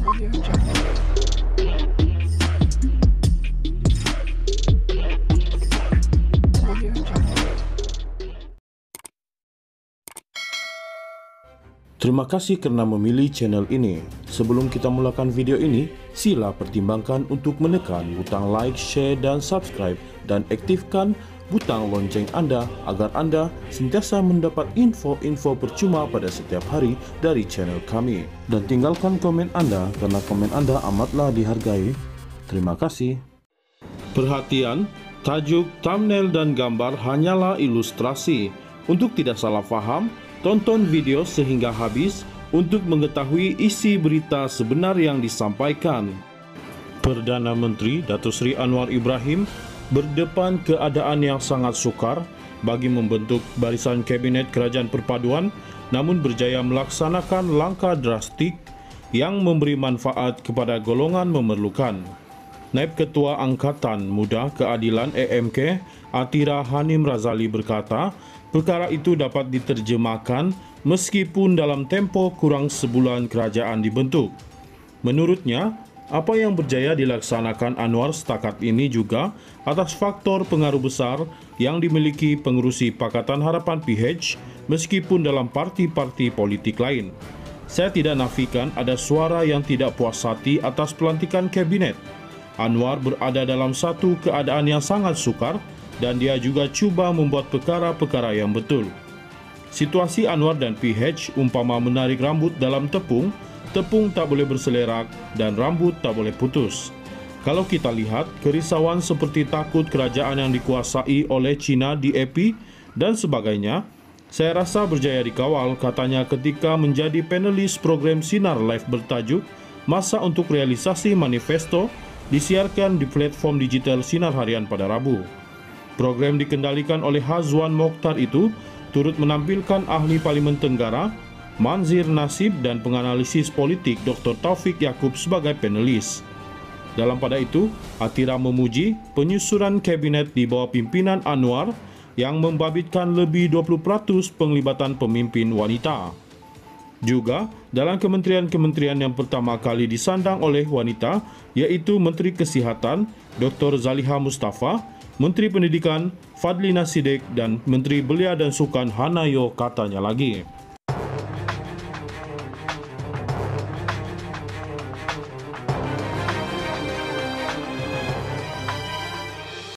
Terima kasih karena memilih channel ini. Sebelum kita mulakan video ini, sila pertimbangkan untuk menekan butang like, share, dan subscribe, dan aktifkan butang lonceng Anda agar Anda sentiasa mendapat info-info percuma pada setiap hari dari channel kami. Dan tinggalkan komen Anda karena komen Anda amatlah dihargai. Terima kasih. Perhatian, tajuk, thumbnail, dan gambar hanyalah ilustrasi. Untuk tidak salah faham, tonton video sehingga habis untuk mengetahui isi berita sebenar yang disampaikan. Perdana Menteri Datuk Seri Anwar Ibrahim berdepan keadaan yang sangat sukar bagi membentuk barisan Kabinet Kerajaan Perpaduan, namun berjaya melaksanakan langkah drastik yang memberi manfaat kepada golongan memerlukan. Naib Ketua Angkatan Muda Keadilan AMK, Atira Hanim Razali berkata, perkara itu dapat diterjemahkan meskipun dalam tempoh kurang sebulan kerajaan dibentuk. Menurutnya, apa yang berjaya dilaksanakan Anwar setakat ini juga atas faktor pengaruh besar yang dimiliki pengurusi Pakatan Harapan PH meskipun dalam parti-parti politik lain. Saya tidak nafikan ada suara yang tidak puas hati atas pelantikan kabinet. Anwar berada dalam satu keadaan yang sangat sukar dan dia juga cuba membuat perkara-perkara yang betul. Situasi Anwar dan PH umpama menarik rambut dalam tepung, tepung tak boleh berselerak dan rambut tak boleh putus. Kalau kita lihat, kerisauan seperti takut kerajaan yang dikuasai oleh China di EPI dan sebagainya, saya rasa berjaya dikawal, katanya ketika menjadi panelis program Sinar Live bertajuk Masa untuk Realisasi Manifesto, disiarkan di platform digital Sinar Harian pada Rabu. Program dikendalikan oleh Hazwan Mokhtar itu turut menampilkan ahli Parlimen Tenggara, Manzir Nasib, dan penganalisis politik Dr. Taufik Yaakob sebagai panelis. Dalam pada itu, Atira memuji penyusunan kabinet di bawah pimpinan Anwar yang membabitkan lebih 20% penglibatan pemimpin wanita. Juga, dalam kementerian-kementerian yang pertama kali disandang oleh wanita, yaitu Menteri Kesihatan, Dr. Zaliha Mustafa, Menteri Pendidikan, Fadlina Siddiq, dan Menteri Belia dan Sukan Hanayo, katanya lagi.